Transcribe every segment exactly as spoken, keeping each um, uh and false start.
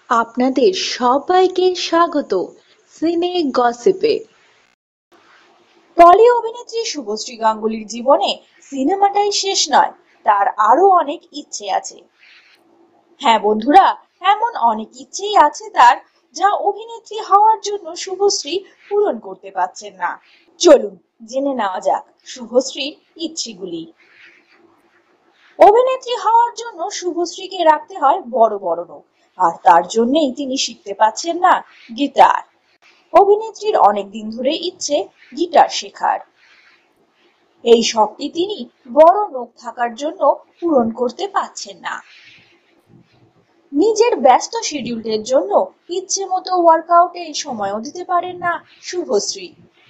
আপনাদের সবাইকে স্বাগত সিনে গসিপে। টলি অভিনেত্রী শুভশ্রী গাঙ্গুলির জীবনে সিনেমাটাই শেষ নয়, তার আরো অনেক ইচ্ছে আছে। হ্যাঁ বন্ধুরা, এমন অনেক ইচ্ছেই আছে তার, যা অভিনেত্রী হওয়ার জন্য শুভশ্রী পূরণ করতে পারছেন না। চলুন জেনে নেওয়া যাক শুভশ্রীর ইচ্ছেগুলি। অভিনেত্রী হওয়ার জন্য শুভশ্রীকে রাখতে হয় বড় বড় নখ, আর তার জন্যই তিনি শিখতে পাচ্ছেন না গিটার। অভিনেত্রীর অনেক দিন ধরে ইচ্ছে গিটার শেখার। এই শখটি তিনি বড় নখ থাকার জন্য পূরণ করতে পারছেন না। নিজের ব্যস্ত শিডিউলের জন্য ইচ্ছে মতো ওয়ার্কআউটে সময়ও দিতে পারেন না শুভশ্রী।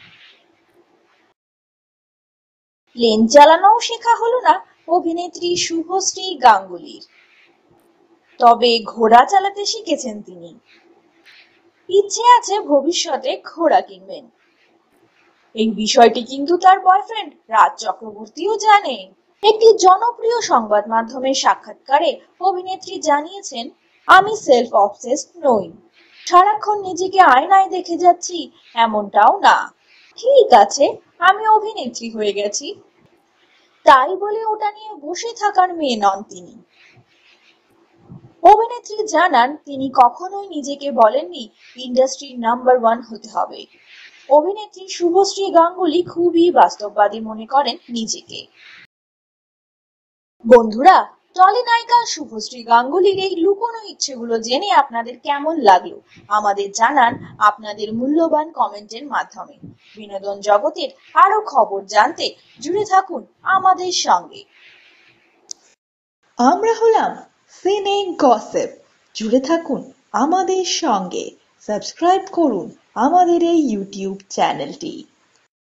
প্লেন চালানোও শেখা হলো না অভিনেত্রী শুভশ্রী গাঙ্গুলির, তবে ঘোড়া চালাতে শিখেছেন তিনি। ইচ্ছে আছে ভবিষ্যতে ঘোড়া কিনবেন। এই বিষয়টি কিন্তু তার বয়ফ্রেন্ড রাজ চক্রবর্তীও জানে। একটি জনপ্রিয় সংবাদ মাধ্যমের সাক্ষাৎকারে অভিনেত্রী জানিয়েছেন, আমি সেলফ অবসেসড নই, সারাক্ষণ নিজেকে আয়নায় দেখে যাচ্ছি এমনটাও না। ঠিক আছে, আমি অভিনেত্রী হয়ে গেছি, তাই বলে ওটা নিয়ে বসে থাকার মেয়ে নন তিনি। অভিনেত্রী জানান, তিনি কখনোই নিজেকে বলেননি ইন্ডাস্ট্রির নাম্বার ওয়ান হতে হবে। অভিনেত্রী শুভশ্রী গাঙ্গুলি খুবই বাস্তববাদী মনে করেন নিজেকে। বন্ধুরা, টলি নায়িকা শুভশ্রী গাঙ্গুলির এই লুকোনো ইচ্ছেগুলো জেনে আপনাদের কেমন লাগলো আমাদের জানান আপনাদের মূল্যবান কমেন্টের মাধ্যমে। বিনোদন জগতের আরো খবর জানতে জুড়ে থাকুন আমাদের সঙ্গে। আমরা হলাম সিনে গসিপ। জুড়ে থাকুন আমাদের সঙ্গে, সাবস্ক্রাইব করুন আমাদের এই ইউটিউব চ্যানেলটি।